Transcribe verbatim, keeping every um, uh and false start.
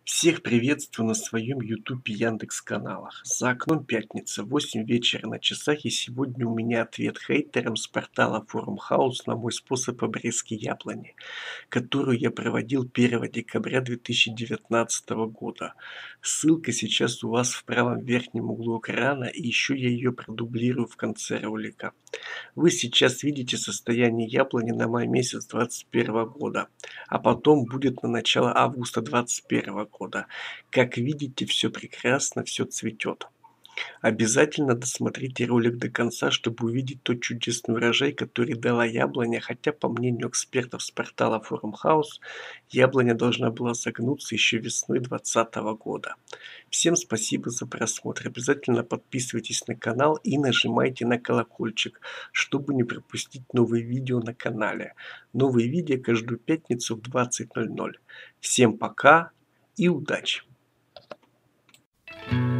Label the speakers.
Speaker 1: Всех приветствую на своем YouTube и Яндекс каналах. За окном пятница, восемь вечера на часах, и сегодня у меня ответ хейтерам с портала Forum House на мой способ обрезки яблони, которую я проводил первого декабря две тысячи девятнадцатого года. Ссылка сейчас у вас в правом верхнем углу экрана, и еще я ее продублирую в конце ролика. Вы сейчас видите состояние яблони на май месяц двадцать первого года, а потом будет на начало августа двадцать первого года. Как видите, все прекрасно, все цветет. Обязательно досмотрите ролик до конца, чтобы увидеть тот чудесный урожай, который дала яблоня, хотя, по мнению экспертов с портала Forum House, яблоня должна была загнуться еще весной двадцатого года. Всем спасибо за просмотр. Обязательно подписывайтесь на канал и нажимайте на колокольчик, чтобы не пропустить новые видео на канале. Новые видео каждую пятницу в двадцать ноль ноль. Всем пока и удачи!